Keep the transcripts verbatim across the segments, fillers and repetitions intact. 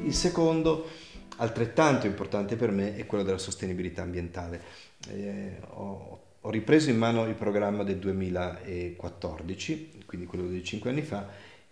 Il secondo, altrettanto importante per me, è quello della sostenibilità ambientale. Eh, ho, ho ripreso in mano il programma del duemilaquattordici, quindi quello di cinque anni fa,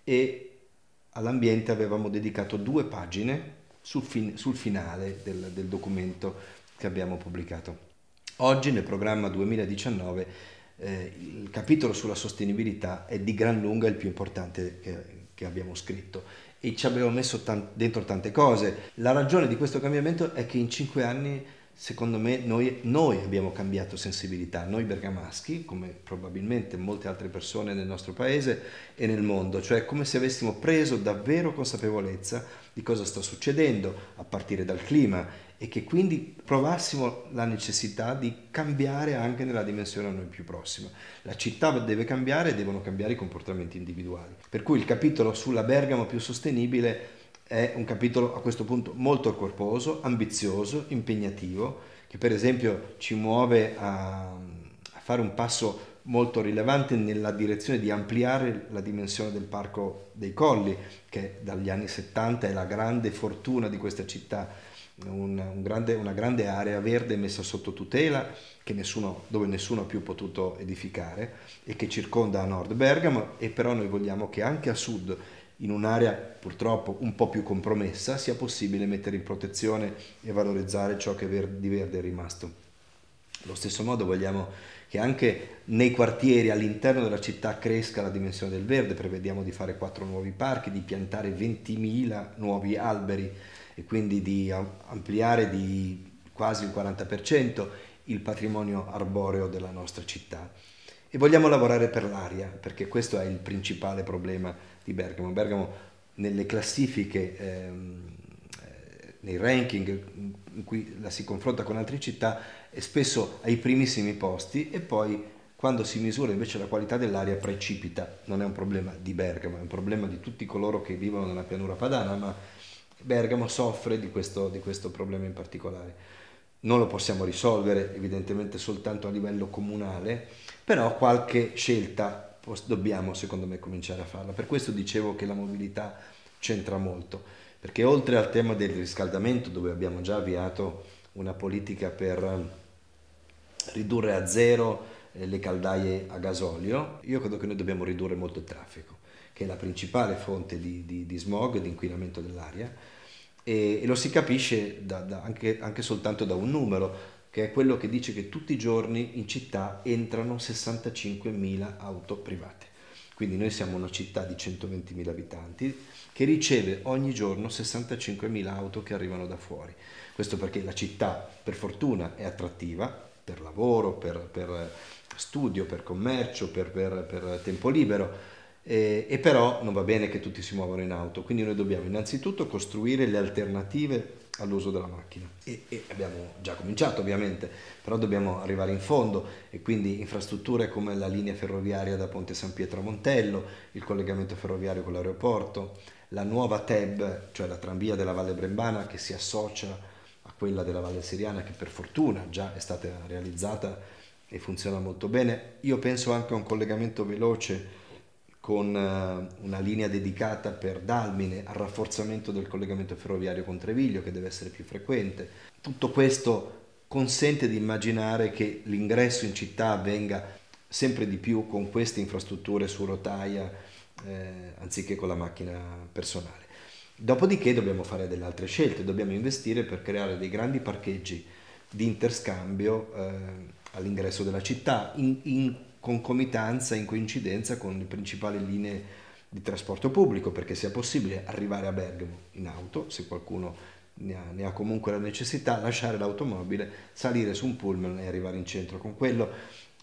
e all'ambiente avevamo dedicato due pagine sul, fin- sul finale del, del documento che abbiamo pubblicato. Oggi nel programma duemiladiciannove eh, il capitolo sulla sostenibilità è di gran lunga il più importante che, che abbiamo scritto e ci abbiamo messo tan- dentro tante cose. La ragione di questo cambiamento è che in cinque anni, secondo me, noi, noi abbiamo cambiato sensibilità, noi bergamaschi, come probabilmente molte altre persone nel nostro paese e nel mondo, cioè come se avessimo preso davvero consapevolezza di cosa sta succedendo a partire dal clima e che quindi provassimo la necessità di cambiare anche nella dimensione a noi più prossima. La città deve cambiare e devono cambiare i comportamenti individuali. Per cui il capitolo sulla Bergamo più sostenibile è un capitolo a questo punto molto corposo, ambizioso, impegnativo, che per esempio ci muove a, a fare un passo molto rilevante nella direzione di ampliare la dimensione del Parco dei Colli, che dagli anni settanta è la grande fortuna di questa città, un, un grande, una grande area verde messa sotto tutela, che nessuno, dove nessuno ha più potuto edificare e che circonda a nord Bergamo, e però noi vogliamo che anche a sud, in un'area purtroppo un po' più compromessa, sia possibile mettere in protezione e valorizzare ciò che di verde è rimasto. Allo stesso modo vogliamo che anche nei quartieri all'interno della città cresca la dimensione del verde. Prevediamo di fare quattro nuovi parchi, di piantare ventimila nuovi alberi e quindi di ampliare di quasi il quaranta per cento il patrimonio arboreo della nostra città. E vogliamo lavorare per l'aria, perché questo è il principale problema di Bergamo. Bergamo nelle classifiche, ehm, eh, nei ranking in cui la si confronta con altre città, è spesso ai primissimi posti e poi quando si misura invece la qualità dell'aria precipita. Non è un problema di Bergamo, è un problema di tutti coloro che vivono nella pianura padana, ma Bergamo soffre di questo, di questo problema in particolare. Non lo possiamo risolvere evidentemente soltanto a livello comunale, però qualche scelta dobbiamo secondo me cominciare a farla. Per questo dicevo che la mobilità c'entra molto, perché oltre al tema del riscaldamento, dove abbiamo già avviato una politica per ridurre a zero le caldaie a gasolio, io credo che noi dobbiamo ridurre molto il traffico, che è la principale fonte di, di, di smog e di inquinamento dell'aria, e, e lo si capisce da, da anche, anche soltanto da un numero, che è quello che dice che tutti i giorni in città entrano sessantacinquemila auto private. Quindi noi siamo una città di centoventimila abitanti che riceve ogni giorno sessantacinquemila auto che arrivano da fuori. Questo perché la città, per fortuna, è attrattiva per lavoro, per, per studio, per commercio, per, per, per tempo libero, e, e però non va bene che tutti si muovano in auto, quindi noi dobbiamo innanzitutto costruire le alternative all'uso della macchina e, e abbiamo già cominciato ovviamente, però dobbiamo arrivare in fondo, e quindi infrastrutture come la linea ferroviaria da Ponte San Pietro a Montello, il collegamento ferroviario con l'aeroporto, la nuova T E B, cioè la tranvia della Valle Brembana che si associa a quella della Valle Seriana, che per fortuna già è stata realizzata e funziona molto bene. Io penso anche a un collegamento veloce con una linea dedicata per Dalmine al rafforzamento del collegamento ferroviario con Treviglio, che deve essere più frequente. Tutto questo consente di immaginare che l'ingresso in città avvenga sempre di più con queste infrastrutture su rotaia eh, anziché con la macchina personale. Dopodiché dobbiamo fare delle altre scelte, dobbiamo investire per creare dei grandi parcheggi di interscambio eh, all'ingresso della città, in, in concomitanza, in coincidenza con le principali linee di trasporto pubblico, perché sia possibile arrivare a Bergamo in auto, se qualcuno ne ha, ne ha comunque la necessità, lasciare l'automobile, salire su un pullman e arrivare in centro. Con quello,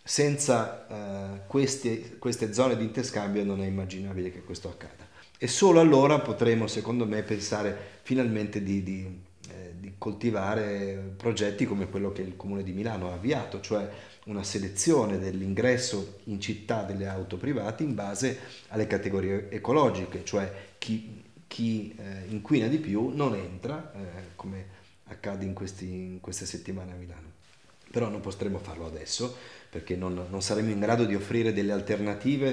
senza eh, queste, queste zone di interscambio, non è immaginabile che questo accada. E solo allora potremo, secondo me, pensare finalmente di, di, eh, di coltivare progetti come quello che il Comune di Milano ha avviato, cioè una selezione dell'ingresso in città delle auto private in base alle categorie ecologiche, cioè chi, chi eh, inquina di più non entra, eh, come accade in, questi, in queste settimane a Milano. Però non potremo farlo adesso, perché non, non saremo in grado di offrire delle alternative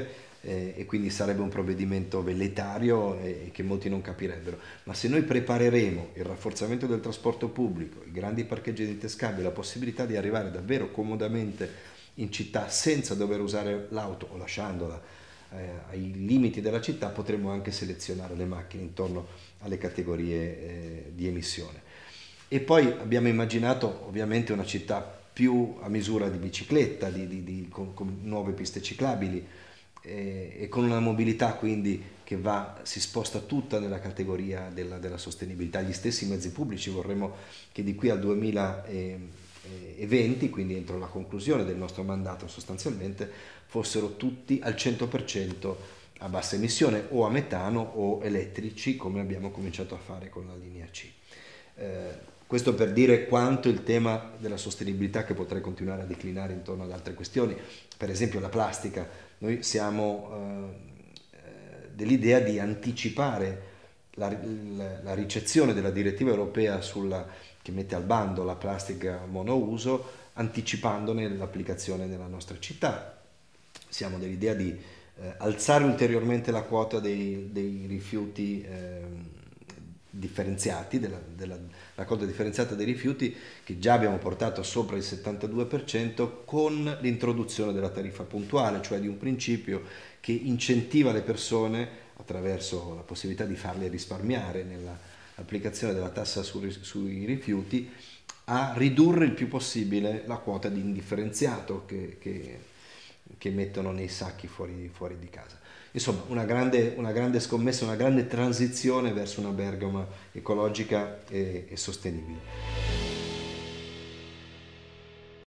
eh, e quindi sarebbe un provvedimento velleitario e, e che molti non capirebbero. Ma se noi prepareremo il rafforzamento del trasporto pubblico, i grandi parcheggi interscambi, la possibilità di arrivare davvero comodamente in città senza dover usare l'auto o lasciandola eh, ai limiti della città, potremo anche selezionare le macchine intorno alle categorie eh, di emissione. E poi abbiamo immaginato ovviamente una città più a misura di bicicletta, di, di, di, con, con nuove piste ciclabili eh, e con una mobilità quindi che va, si sposta tutta nella categoria della, della sostenibilità. Gli stessi mezzi pubblici vorremmo che di qui al duemilaventi, quindi entro la conclusione del nostro mandato sostanzialmente, fossero tutti al cento per cento a bassa emissione o a metano o elettrici, come abbiamo cominciato a fare con la linea C. Eh, questo per dire quanto il tema della sostenibilità, che potrei continuare a declinare intorno ad altre questioni, per esempio la plastica, noi siamo eh, dell'idea di anticipare la, la, la ricezione della direttiva europea sulla, che mette al bando la plastica monouso, anticipandone l'applicazione nella nostra città. Siamo dell'idea di eh, alzare ulteriormente la quota dei, dei rifiuti eh, differenziati, della, della raccolta differenziata dei rifiuti, che già abbiamo portato sopra il settantadue per cento con l'introduzione della tariffa puntuale, cioè di un principio che incentiva le persone, attraverso la possibilità di farle risparmiare nell'applicazione della tassa su, sui rifiuti, a ridurre il più possibile la quota di indifferenziato che, che, che mettono nei sacchi fuori, fuori di casa. Insomma, una grande, una grande scommessa, una grande transizione verso una Bergamo ecologica e, e sostenibile.